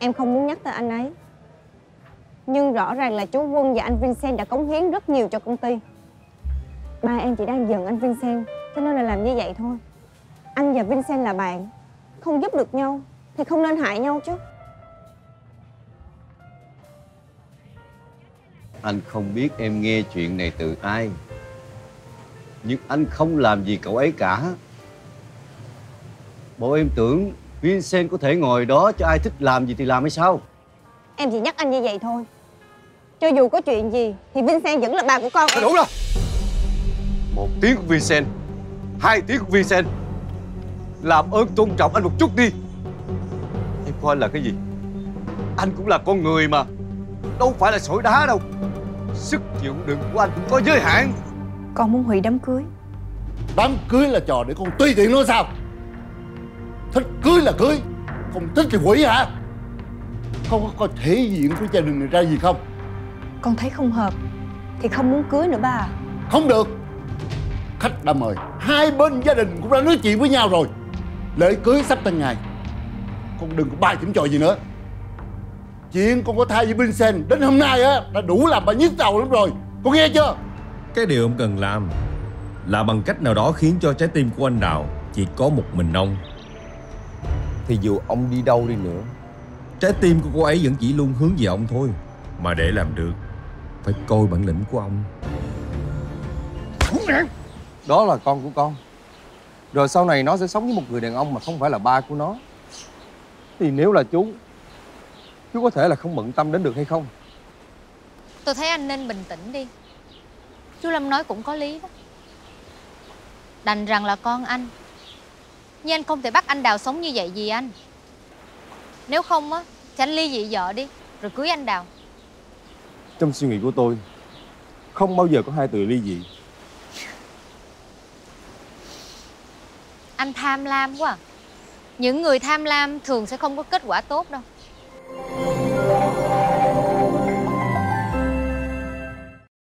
Em không muốn nhắc tới anh ấy, nhưng rõ ràng là chú Quân và anh Vincent đã cống hiến rất nhiều cho công ty. Ba em chỉ đang giận anh Vincent, cho nên là làm như vậy thôi. Anh và Vincent là bạn, không giúp được nhau thì không nên hại nhau chứ. Anh không biết em nghe chuyện này từ ai, nhưng anh không làm gì cậu ấy cả. Bộ em tưởng Vincent có thể ngồi đó cho ai thích làm gì thì làm hay sao? Em chỉ nhắc anh như vậy thôi. Cho dù có chuyện gì thì Vincent vẫn là ba của con. Đủ rồi. 1 tiếng của Vincent, 2 tiếng của Vincent. Làm ơn tôn trọng anh một chút đi. Em coi anh là cái gì? Anh cũng là con người mà, đâu phải là sỏi đá đâu. Sức chịu đựng của anh cũng có giới hạn. Con muốn hủy đám cưới. Đám cưới là trò để con tùy tiện nó sao? Thích cưới là cưới, không thích thì hủy hả? Không có coi thể diện của gia đình này ra gì không? Con thấy không hợp thì không muốn cưới nữa ba à. Không được. Khách đã mời, hai bên gia đình cũng đã nói chuyện với nhau rồi. Lễ cưới sắp tới ngày, con đừng có bài chỉnh trò gì nữa. Chuyện con có thai với Vincent đến hôm nay á đã đủ làm bà nhức đầu lắm rồi. Con nghe chưa? Cái điều ông cần làm là bằng cách nào đó khiến cho trái tim của anh Đào chỉ có một mình ông. Thì dù ông đi đâu đi nữa, trái tim của cô ấy vẫn chỉ luôn hướng về ông thôi. Mà để làm được, phải coi bản lĩnh của ông. đó là con của con. Rồi sau này nó sẽ sống với một người đàn ông mà không phải là ba của nó. Thì nếu là chú có thể là không bận tâm đến được hay không? Tôi thấy anh nên bình tĩnh đi. Chú Lâm nói cũng có lý đó. Đành rằng là con anh, nhưng anh không thể bắt anh Đào sống như vậy vì anh. Nếu không á thì anh ly dị vợ đi rồi cưới anh Đào. Trong suy nghĩ của tôi, không bao giờ có hai từ ly dị. Anh tham lam quá à. Những người tham lam thường sẽ không có kết quả tốt đâu.